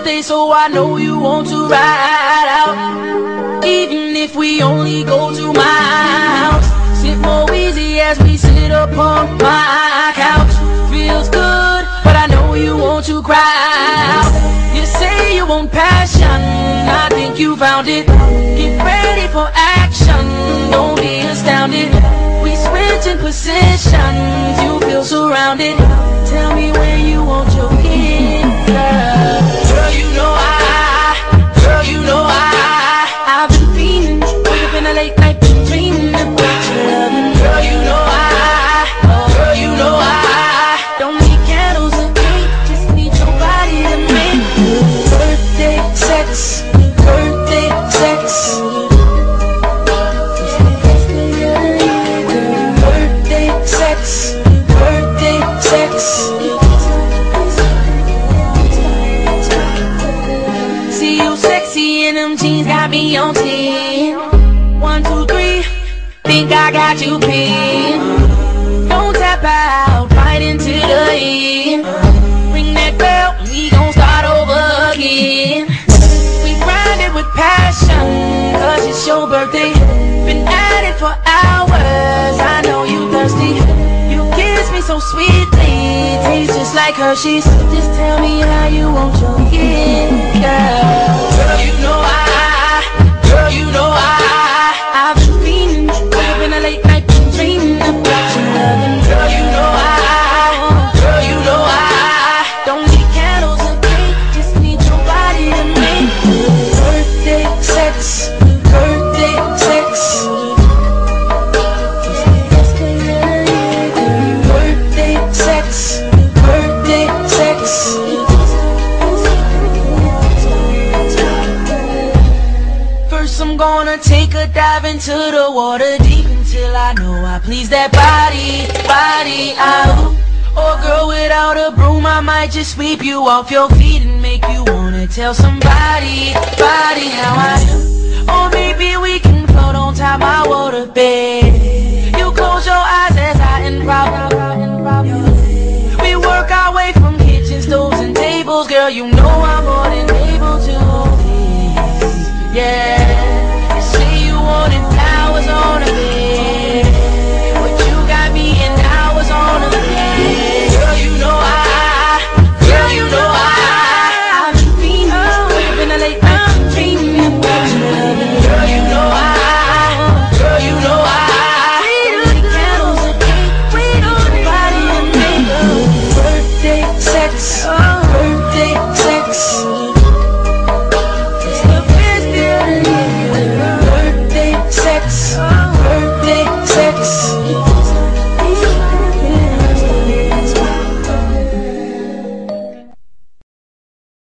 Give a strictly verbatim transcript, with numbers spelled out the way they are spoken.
birthday, so I know you want to ride out. Even if we only go to my house, sit more easy as we sit upon my couch. Feels good, but I know you want to cry out. You say you want passion, I think you found it. Get ready for action, don't be astounded. We switch in positions, you feel surrounded. Tell me where you want your kid, girl. Girl, you know I, girl, you know I, I've been feeling, wake up in a late night, been dreaming about your loving. Girl, you know I, girl, you know I, don't need candles and cake, just need your body to make birthday sex, birthday sex. Birthday sex, birthday sex. See you sexy in them jeans, got me on ten. One, two, three, think I got you pinned. Don't tap out, right into the end. Ring that bell, we gon' start over again. We grind it with passion, cause it's your birthday. Been at it for hours, I know you thirsty. You kiss me so sweetly, tastes just like Hershey's. Just tell me how you want your kid, girl. Girl, you know I, girl, you know I, I've been feeling, wake up in a late night, been dreaming about your loving. Girl, you know I, girl, you know I, don't need candles or cake, just need your body to make birthday sex, birthday sex. Birthday sex, birthday sex. First I'm gonna take a dive into the water deep until I know I please that body, body out. Or girl, without a broom I might just sweep you off your feet and make you wanna tell somebody, body how I do. Or maybe we can